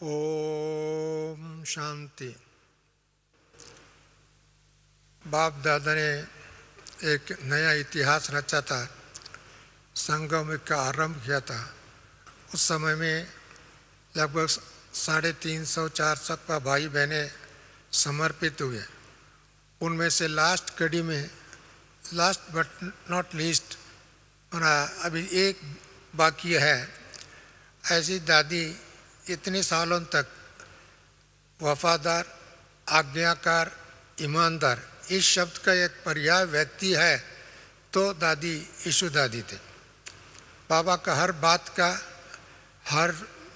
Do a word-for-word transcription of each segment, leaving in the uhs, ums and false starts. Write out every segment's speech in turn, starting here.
ओम शांति। बाप दादा ने एक नया इतिहास रचा था, संगम का आरंभ किया था। उस समय में लगभग साढ़े तीन सौ चार सौ का भाई बहने समर्पित हुए। उनमें से लास्ट कड़ी में, लास्ट बट नॉट लीस्ट, अभी एक बाकी है। ऐसी दादी इतने सालों तक वफादार, आज्ञाकार, ईमानदार, इस शब्द का एक पर्याय व्यक्ति है तो दादी यीशु दादी थे। बाबा का हर बात का हर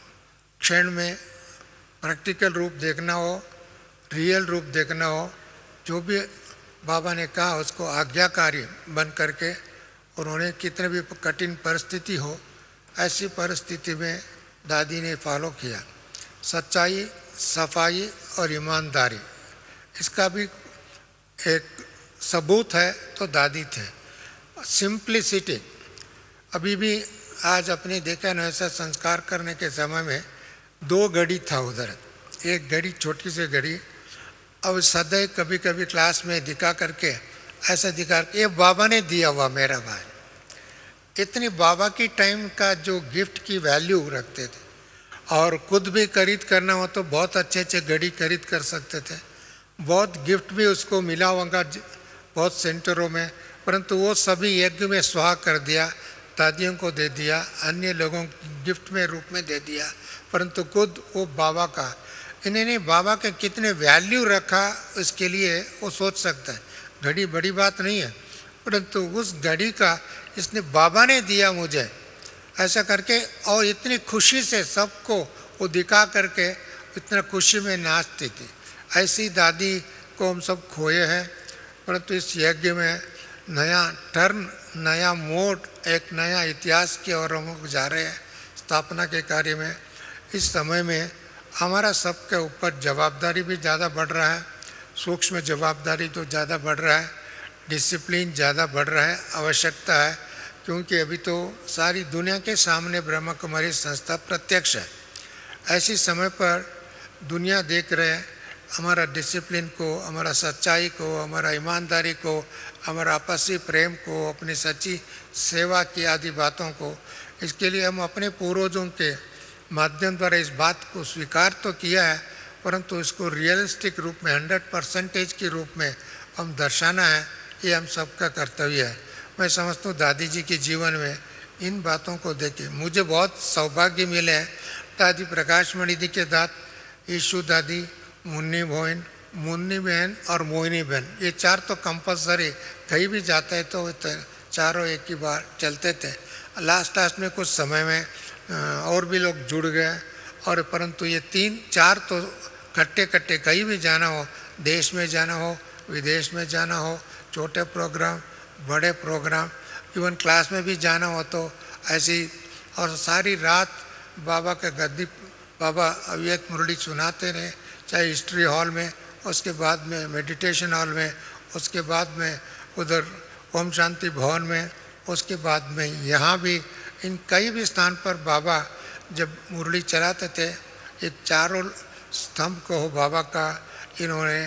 क्षण में प्रैक्टिकल रूप देखना हो, रियल रूप देखना हो, जो भी बाबा ने कहा उसको आज्ञाकारी बन करके उन्होंने कितने भी कठिन परिस्थिति हो, ऐसी परिस्थिति में दादी ने फॉलो किया। सच्चाई, सफाई और ईमानदारी, इसका भी एक सबूत है तो दादी थे। सिंप्लिसिटी, अभी भी आज अपने देखा न ऐसा संस्कार करने के समय में दो घड़ी था उधर, एक घड़ी छोटी सी घड़ी, अब सदैव कभी कभी क्लास में दिखा करके ऐसा दिखा, ये बाबा ने दिया हुआ मेरा भाई। इतनी बाबा की टाइम का जो गिफ्ट की वैल्यू रखते थे, और खुद भी खरीद करना हो तो बहुत अच्छे अच्छे घड़ी खरीद कर सकते थे। बहुत गिफ्ट भी उसको मिला होगा बहुत सेंटरों में, परंतु वो सभी यज्ञ में स्वाहा कर दिया, दादियों को दे दिया, अन्य लोगों को गिफ्ट में रूप में दे दिया, परंतु खुद वो बाबा का, इन्होंने बाबा के कितने वैल्यू रखा इसके लिए वो सोच सकता है। घड़ी बड़ी बात नहीं है, परंतु उस घड़ी का इसने बाबा ने दिया मुझे, ऐसा करके, और इतनी खुशी से सबको वो दिखा करके इतना खुशी में नाचती थी। ऐसी दादी को हम सब खोए हैं, परंतु इस यज्ञ में नया टर्न, नया मोड, एक नया इतिहास की ओर हम जा रहे हैं स्थापना के कार्य में। इस समय में हमारा सबके ऊपर जवाबदारी भी ज़्यादा बढ़ रहा है, सूक्ष्म जवाबदारी तो ज़्यादा बढ़ रहा है, डिसिप्लिन ज़्यादा बढ़ रहा है, आवश्यकता है, क्योंकि अभी तो सारी दुनिया के सामने ब्रह्मा कुमारी संस्था प्रत्यक्ष है। ऐसी समय पर दुनिया देख रहे हैं हमारा डिसिप्लिन को, हमारा सच्चाई को, हमारा ईमानदारी को, हमारा आपसी प्रेम को, अपनी सच्ची सेवा की आदि बातों को। इसके लिए हम अपने पूर्वजों के माध्यम द्वारा इस बात को स्वीकार तो किया है, परंतु इसको रियलिस्टिक रूप में, हंड्रेड परसेंटेज के रूप में हम दर्शाना है, ये हम सबका कर्तव्य है। मैं समझता हूँ दादी जी के जीवन में इन बातों को देखे मुझे बहुत सौभाग्य मिले हैं। दादी प्रकाश मणि दी के दाद, यीशु दादी, मुन्नी बहन, मुन्नी बहन और मोहिनी बहन, ये चार तो कंपलसरी, कहीं भी जाते हैं तो चारों एक ही बार चलते थे। लास्ट लास्ट में कुछ समय में और भी लोग जुड़ गए, और परंतु ये तीन चार तो कट्टे कट्टे कहीं भी जाना हो, देश में जाना हो, विदेश में जाना हो, छोटे प्रोग्राम, बड़े प्रोग्राम, इवन क्लास में भी जाना हो तो ऐसी, और सारी रात बाबा के गद्दी, बाबा अव्यक्त मुरली सुनाते रहे, चाहे हिस्ट्री हॉल में, उसके बाद में मेडिटेशन हॉल में, उसके बाद में उधर ओम शांति भवन में, उसके बाद में यहाँ भी, इन कई भी स्थान पर बाबा जब मुरली चलाते थे, ये चारों स्तंभ को हो बाबा का, इन्होंने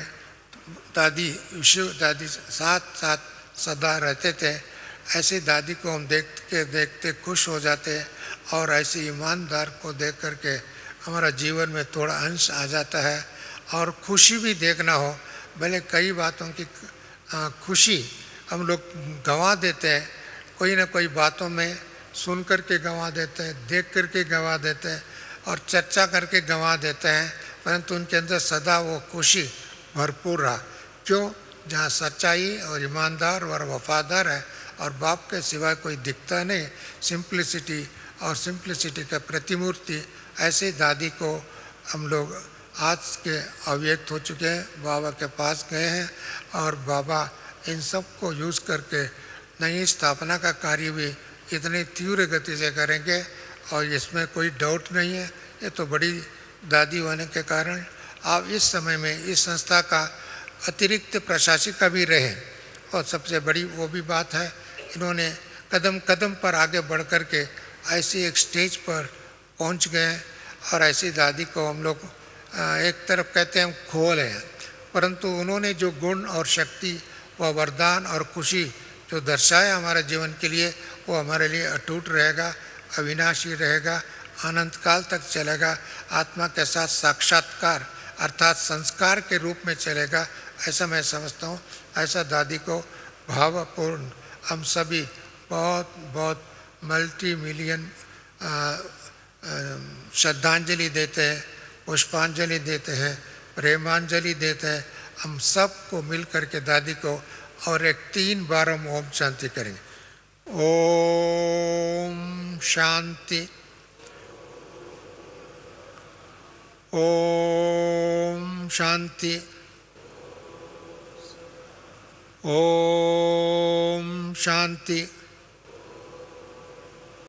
दादी यीशु दादी साथ साथ सदा रहते थे। ऐसी दादी को हम देखते देखते खुश हो जाते, और ऐसे ईमानदार को देख करके हमारा जीवन में थोड़ा अंश आ जाता है, और खुशी भी देखना हो, भले कई बातों की खुशी हम लोग गंवा देते हैं, कोई ना कोई बातों में सुन करके गंवा देते हैं, देख करके गंवा देते हैं, और चर्चा करके गंवा देते हैं, परंतु उनके अंदर सदा वो खुशी भरपूर रहा। क्यों? जहाँ सच्चाई और ईमानदार और वफादार है, और बाप के सिवाय कोई दिखता नहीं, सिंप्लिसिटी, और सिंप्लिसिटी का प्रतिमूर्ति। ऐसे दादी को हम लोग आज के अव्यक्त हो चुके हैं, बाबा के पास गए हैं, और बाबा इन सब को यूज़ करके नई स्थापना का कार्य भी इतनी तीव्र गति से करेंगे, और इसमें कोई डाउट नहीं है। ये तो बड़ी दादी होने के कारण आप इस समय में इस संस्था का अतिरिक्त प्रशासिका भी रहे, और सबसे बड़ी वो भी बात है, इन्होंने कदम कदम पर आगे बढ़ कर के ऐसी एक स्टेज पर पहुंच गए, और ऐसी दादी को हम लोग एक तरफ कहते हैं हम खोल हैं, परंतु उन्होंने जो गुण और शक्ति व वरदान और खुशी जो दर्शाया हमारे जीवन के लिए, वो हमारे लिए अटूट रहेगा, अविनाशी रहेगा, अनंत काल तक चलेगा, आत्मा के साथ साक्षात्कार अर्थात संस्कार के रूप में चलेगा, ऐसा मैं समझता हूँ। ऐसा दादी को भावपूर्ण हम सभी बहुत बहुत मल्टी मिलियन श्रद्धांजलि देते हैं, पुष्पांजलि देते हैं, प्रेमांजलि देते हैं। हम सबको मिल करके दादी को और एक तीन बार हम ओम शांति करेंगे। ओम शांति, ओम शांति, ओम शांति।